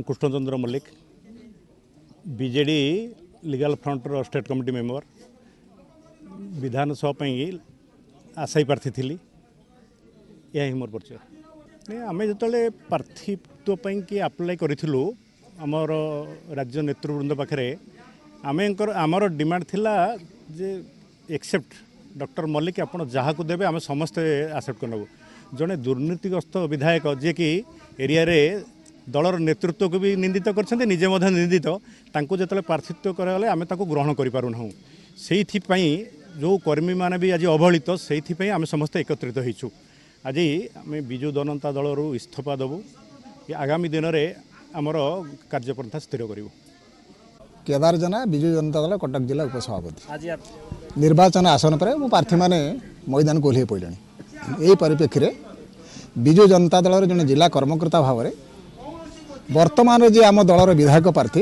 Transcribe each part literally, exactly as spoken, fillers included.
Krishnachandra Mallick BJD legal front रो state committee member विधानसभा आशायी प्रार्थी थी यह मोर परिचय नहीं आम जो प्रार्थित्व कि आप्लाय करूँ आमर राज्य नेतृवृंद पाखे आम आमर डिमांड थिला जे एक्सेप्ट डॉक्टर मल्लिक आप जहाँ को देवे आम समस्ते एक्सेप्ट कर नबू जड़े दुर्नीतिग्रस्त विधायक जी कि एरिया रे दलर नेतृत्व को भी निंदित कर निजे निंदित तांको जो प्रार्थित्व करागले आम ग्रहण करूँ से जो कर्मी मैंने भी आज अवहेलित से आम समस्ते एकत्रित होइछु आज आम विजु जनता दल इस्तीफा देवु आगामी दिन में आमर कार्यपंथा स्थिर करूँ। केदार जना विजु जनता दल कटक जिला उपसभापति निर्वाचन आसन पर मो प्रार्थी मैंने मैदान को ओह्ल पड़े यही परिप्रेक्षी में विजु जनता दल जड़े जिला कर्मकर्ता भाव में वर्तमान जी आम दलर विधायक प्रार्थी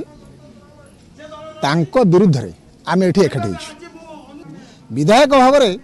तांको विरुद्ध रे आम ये एकाठी विधायक भाव में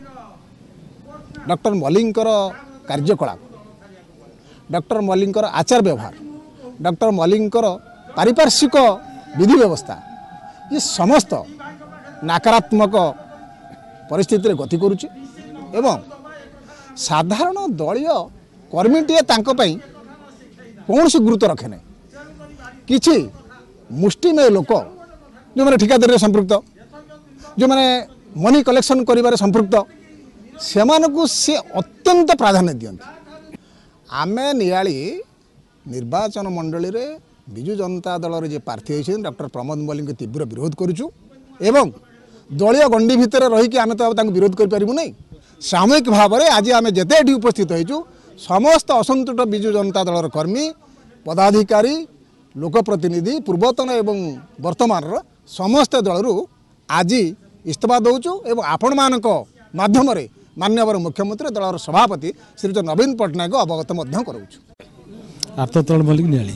डॉक्टर मल्लिक कार्यकलाप डॉक्टर मल्लिक आचार व्यवहार डॉक्टर मल्लिक पारिपार्श्विक विधि व्यवस्था ये समस्त नकारात्मक परिस्थिति गति करुच्ची एवं साधारण दलीय कर्मीटे तांकोपाई कौन सी गुरुत्व रखे ना किछि मुष्टिमेय लोक जो मैंने ठिकादारी संपृक्त जो मैंने मनी कलेक्शन करिबारे संपृक्त से सी अत्यंत प्राधान्य दियंती आमे नियाली निर्वाचन मंडली रे विजु जनता दल जे प्रार्थी होइछे डॉक्टर प्रमोद मल्लिक तीव्र विरोध करूछु एवं दलीय गंडी भितर रही आमे तो तांको विरोध कर परिबु नै सामूहिक भाव में आज आमे जेते एठी उपस्थित होइछु समस्त असंतुष्ट विजु जनता दलर कर्मी पदाधिकारी लोकप्रतिनिधि पूर्वतन एवं वर्तमान समस्त दलरू आज इस्तीफा दौचु एवं आपण मानक माध्यम रे माननीय मुख्यमंत्री दलर सभापति श्री नवीन पट्टनायक अवगत कराऊँ। आर्ततल मल्लिक नियाली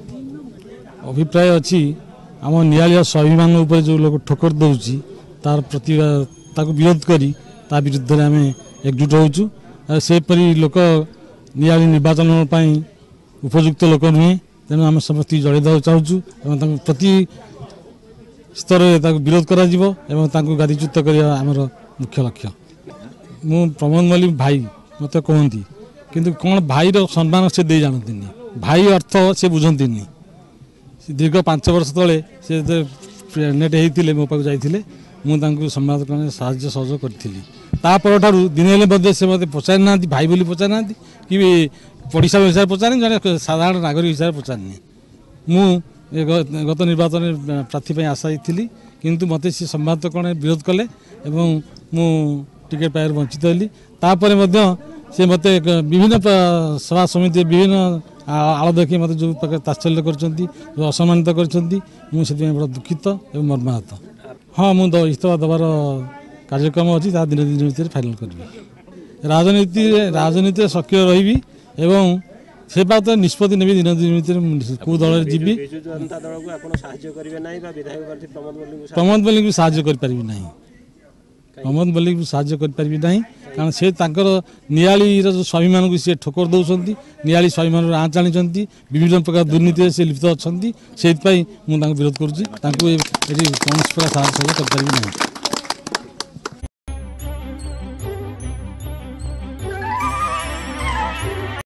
अभिप्राय अच्छी आम नियाली स्वाभिमान उपर जो लोग ठोकर दौची तार प्रति विरोध करी ता विरुद्ध में आम एकजुट होचु सेपरी लोक नियाली निर्वाचन उपयुक्त लोक नुहे तेणु आम समस्त जड़े देवा चाहूँ प्रति स्तर विरोध करा गादीच्युत करवा आमर मुख्य लक्ष्य मु प्रमोद मल्लिक भाई मत कहती किंतु कौन भाई रो सम्मान से दे जानती भाई अर्थ से बुझती दीर्घ पांच वर्ष तले से प्रेगनेंट होते मो पाक जाते मुझे सम्मान करने साहाय्य सहयोग करी तापर दिन से मत पचारि ना भाई बोली पचारि ना कि पड़िशा हिसाब से पचारे जड़े साधारण नागरिक हिसाब से पचारनी मु गत निर्वाचन प्रार्थी आशा थी किंतु मत सी संवाद कौन विरोध कले एवं मु टिकेट पाइबार वंचित हली तापर से मत विभिन्न सभा समिति विभिन्न आड़ देखिए मत जो तात्सल्य कर असम्मानित कर बड़ा दुखित एवं मर्माहत हाँ मुझे इस्तीफा देवार कार्यक्रम अच्छी दिन दिन भर फाइनाल करी राजनीति राजनीति सक्रिय रही एवं से बात निष्पत्ति ने दिन दिन कौ दल जी प्रमोद मल्लिक भी साहाय्य करि ना प्रमोद मल्लिक भी साहाय्य करि ना कारण से नियाली जो स्वाभिमान को सी ठोकर दौरान नियाली स्वाभिमान आँच आनी विभिन्न प्रकार दुर्नीति से लिप्त अच्छा से विरोध करुँच कौन प्रकार साहस कर